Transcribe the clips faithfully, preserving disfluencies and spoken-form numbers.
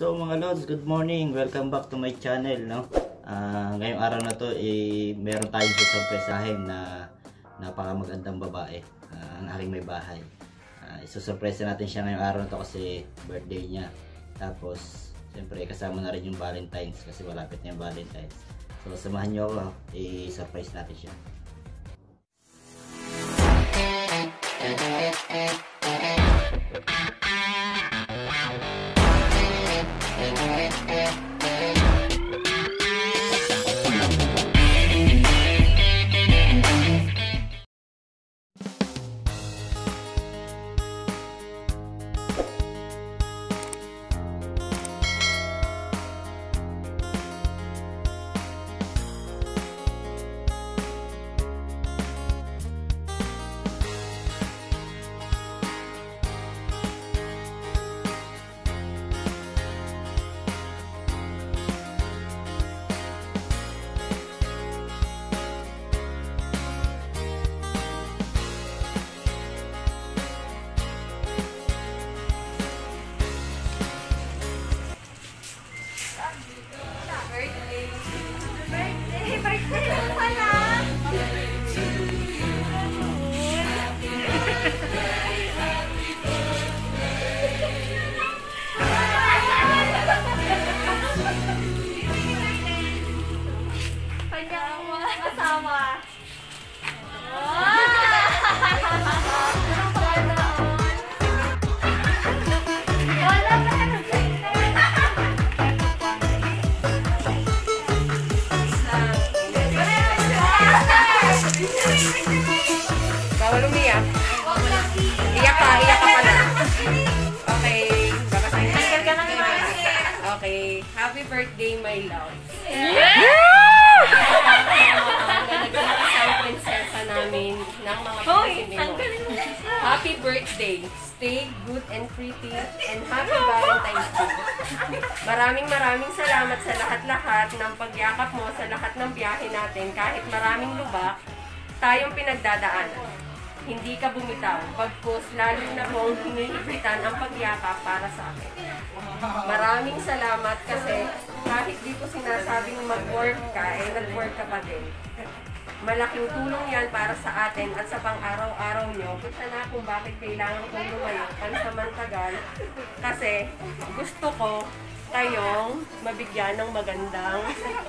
So mga lods, good morning. Welcome back to my channel, no? Uh, ngayong araw na to, eh, meron tayong susurpresahin na napakamagandang babae, uh, ang aking may bahay. Uh, isusurpresa natin siya ngayong araw na to kasi birthday niya. Tapos, siyempre kasama na rin yung Valentine's kasi malapit na yung Valentine's. So samahan nyo ako, i-surprise natin siya. Bawal umiyak. Iyak ka, iyak ka pala. Okay, baka sa'yo. Ka na okay, happy birthday, my love. Nagkakasang prinsesa namin ng mga Pilipino. Happy birthday. Stay good and pretty and happy Valentine's Day. Maraming maraming salamat sa lahat-lahat ng pagyakap mo sa lahat ng biyahe natin kahit maraming lubak tayong pinagdadaanan. Hindi ka bumitaw, pagkos lalo na kong hinihigitan ang pagyakap para sa akin. Maraming salamat kasi kahit di ko sinasabing mag-work ka, eh nag-work ka pa din. Malaking tulong yan para sa atin at sa pang-araw-araw nyo. Kita na kung bakit kailangan kong lumayo pansamantagal kasi gusto ko kayong mabigyan ng magandang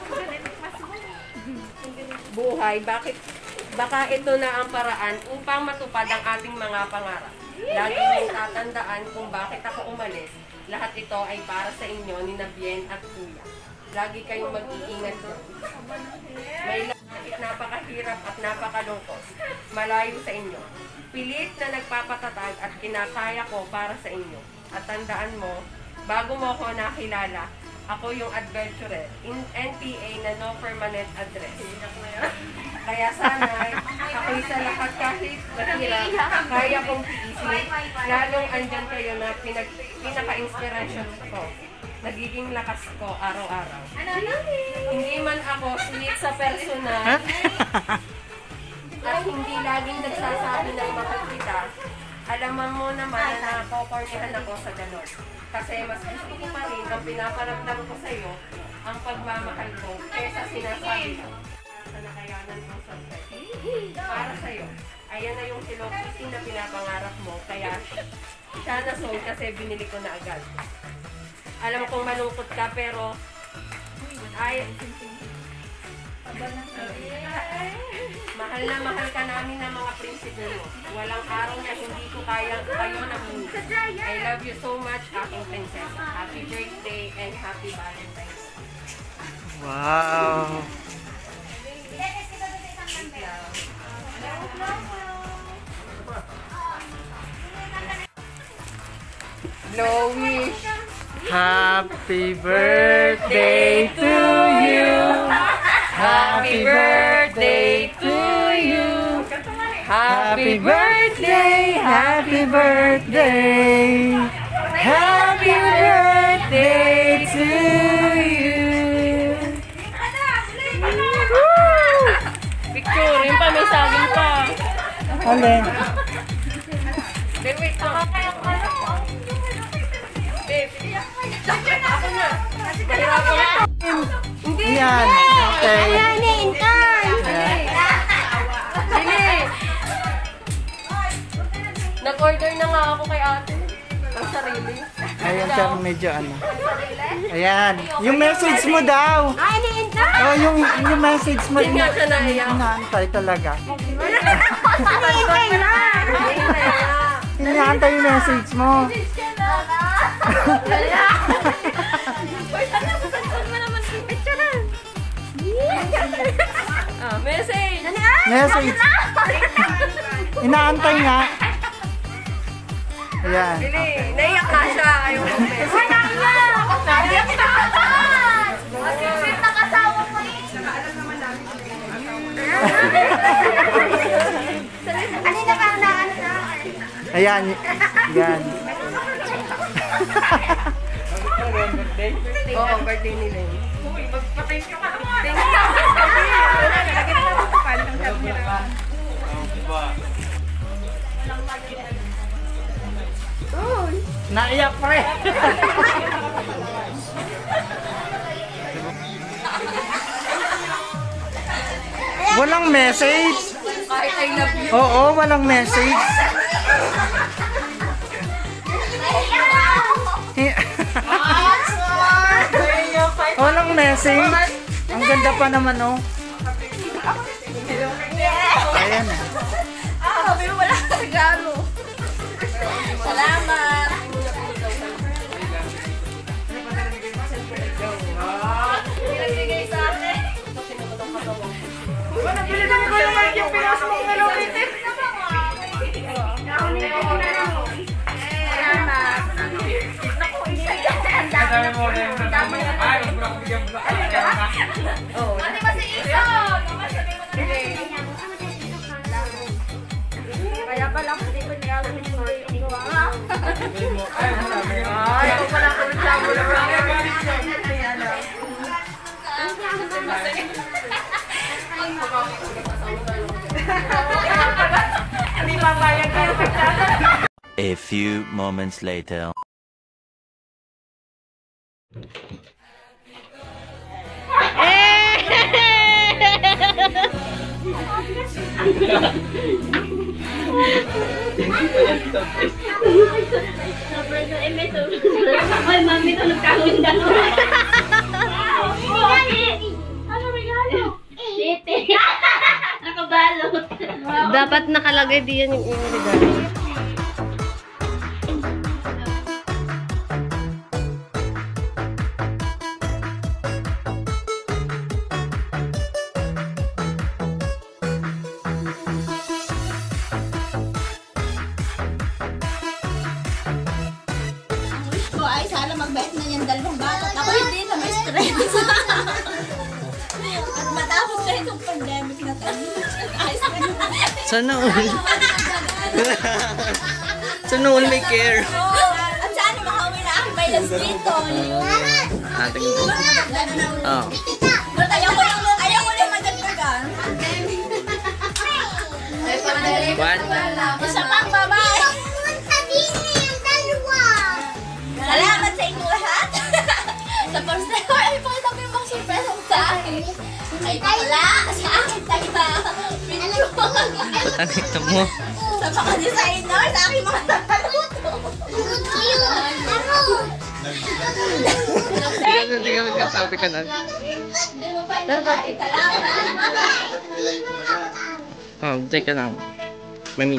buhay. Bakit? Baka ito na ang paraan upang matupad ang ating mga pangarap. Lagi niyong tatandaan kung bakit ako umalis. Lahat ito ay para sa inyo ni Nabien at Kuya. Lagi kayong mag-iingat. May lahit napakahirap at napakalungkot. Malayo sa inyo. Pilit na nagpapatatag at kinakaya ko para sa inyo. At tandaan mo, bago mo ako nakilala, ako yung adventurer in N P A na no permanent address. Kaya sana, ako'y sa lahat kahit mahirap, kaya kong tiisin. Lalong andyan kayo na pinag, pinaka-inspiration ko. Nagiging lakas ko araw-araw. Hindi man ako sweet sa personal at hindi laging nagsasabi ng makakita. Alaman mo naman na nakokornihan ako sa ganon. Kasi mas gusto ko pa rin ang pinaparamdam ko sa iyo ang pagmamahal ko kesa sinasabi ko sa nakayanan kong surprise. Para sa iyo, ayan na yung silokisi na pinapangarap mo. Kaya siya na sold kasi binili ko na agad. Alam kong malungkot ka pero ay mahal na mahal ka namin ng mga prinsipe mo. Walang araw na hindi ko kaya kayo namin. I love you so much, aking prinsesa. Happy birthday and happy Valentine's. Wow! Blow wish. Happy birthday to you. Happy birthday to you. Happy birthday, happy birthday. Happy birthday to you. Picture, yun pa may saging pa. Alin? Wait, wait. Babe, Nag-order na nga ako kay ate. Ang sarili. Ayan, pero medyo ano. Ayan. Yung message mo daw. Ay, iniinta! Oh, yung, yung message mo. Hindi nga siya naiyak. Inaantay talaga. Iniintay na! Inaantay yung message mo. Ah, message! Message. Inaantay nga. Ayan. Bili, naiyak na siya. Ayaw ko message. Ay, naiyak! Naiyak na ka! Masisip na kasawa mo eh! Ano na ba na ano na? Ayan. Ayan. Oo, birthday nila yun. Naiyak pre. Walang message. Kahit I love you. Oo, walang message. Walang message. Ang ganda pa naman, oh. Ayan. Ah, sabi mo wala kang regalo. Salamat! Nagbigay sa akin. Nabili na ko naman yung pinas mong nalumitin. Salamat. Naku, isa yan. Ang dami mo na yung dami na. Oh. Ate ba si Iso? Sabi mo na kaya pala hindi ko niya alam yung mga ito. Ay, ito pala ko nagsabi na hindi mabayag kayo. A few moments later. Ay, mami, ito nagkawin dalawa. Ano regalo? Sete. Nakabalot. Dapat nakalagay diyan yung yung regalo. Ko ay sana magbait na yung dalawang bata. Ako hindi na may stress. At matapos na itong pandemic na to. Ayos na yun. Sana all. Sana all may care. At sana makauwi na ang baylas dito. Ating ito. Oh. Ayaw ko lang, ayaw ko lang madagdagan. One. Isa pang babae. Salamat sa inyong lahat. Sa first time, ay po ito yung mga surprise mo sa akin. Ay wala, sa akin tayo. Ano ito mo? Sa mga designer, sa aking mga tagaluto. Hindi ka magkasabi ka na. Hindi mo pa ito bakit. Salamat. Oh, teka lang. Mami.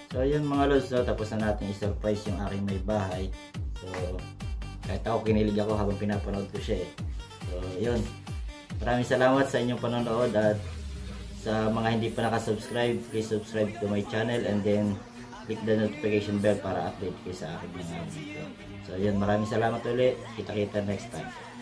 So yun mga lods, no, tapos na natin i-surprise yung aking may bahay. So kahit ako kinilig ako habang pinapanood ko siya eh. So yun, maraming salamat sa inyong panonood, at sa mga hindi pa nakasubscribe, please subscribe to my channel and then click the notification bell para update kayo sa aking mga video. So yun, maraming salamat ulit, kita kita next time.